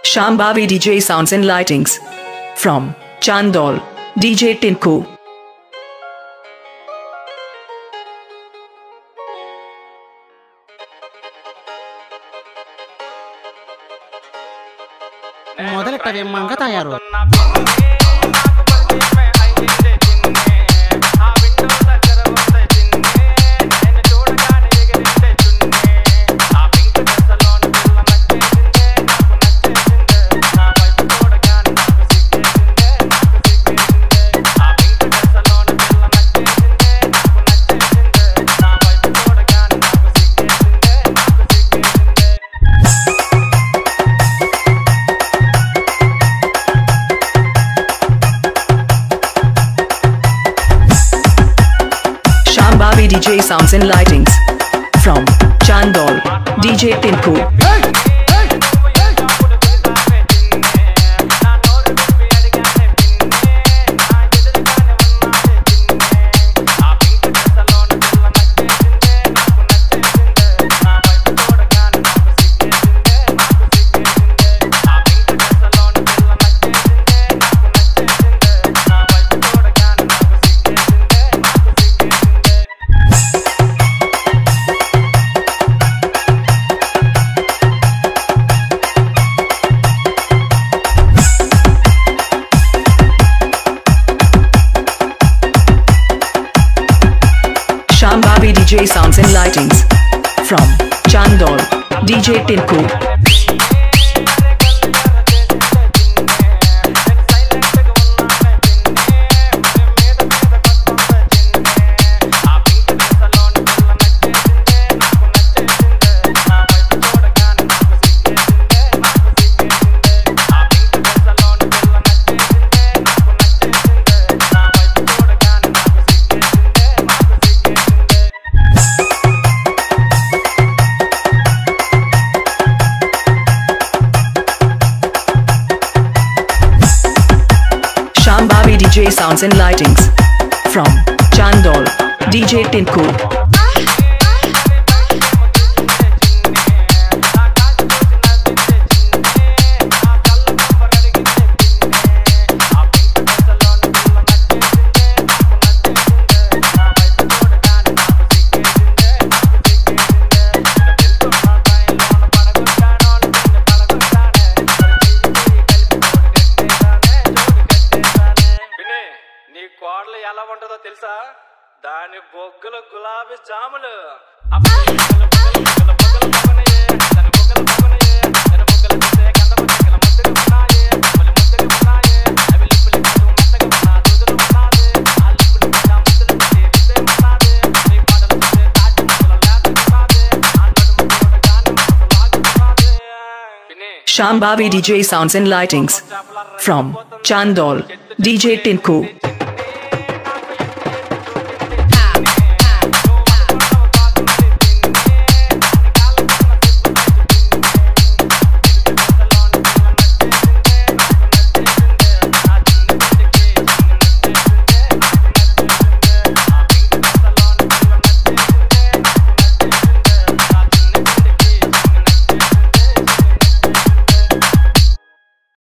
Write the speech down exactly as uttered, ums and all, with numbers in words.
Shambavi D J Sounds and Lightings. From Chandol, D J Tinku. మొదలెట్టవే Manga తయారు Shambavi D J Sounds and Lightings. From Chandol, D J Tinku. Hey! Shambavi D J Sounds and Lightings. From Chandol, D J Tinku. Shambavi D J Sounds and Lightings. From Chandol, D J Tinku. కోడలు ఎలా ఉంటుందో తెలుసా? దాని బొగ్గలు గులాబీ జాములు. Shambavi D J Sounds and Lightings. From Chandol, D J Tinku.